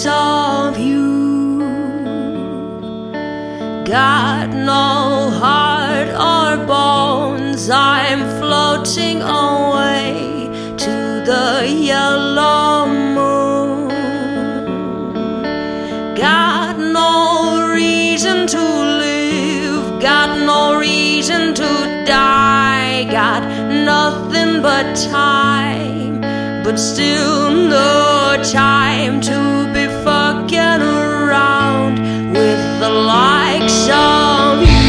of you. Got no heart or bones, I'm floating away to the yellow moon. Got no reason to live, got no reason to die. Got nothing but time, but still no time to be fucking around with the likes of you.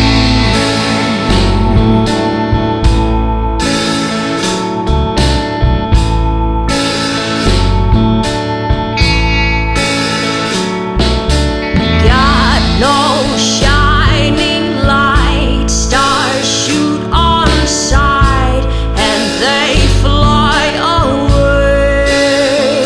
Got no shining light, stars shoot on sight and they fly away.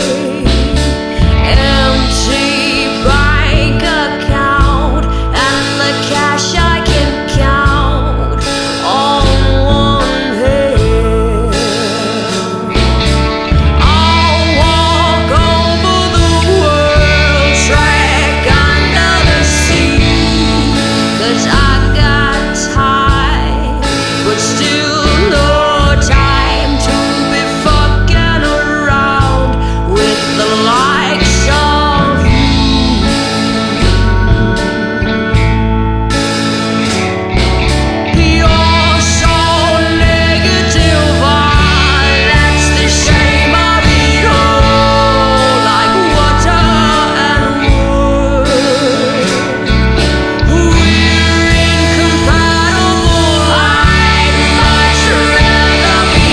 Empty bank account and the cash I can count on one hand. I'll walk over the world track under the sea, 'cause I got time, but still no time to be fucking around with the likes of you. You're so negative, that's the shame of it all. Like water and wood, we're incompatible. I'd much rather be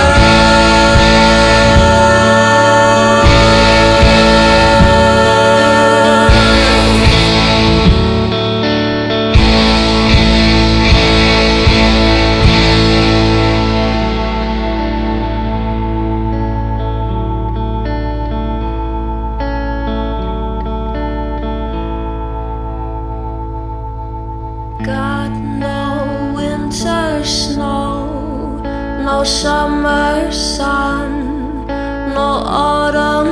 Got no winter snow, no summer sun, no autumn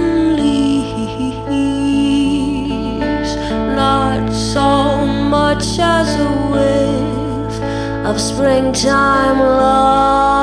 leaves, not so much as a whiff of springtime love.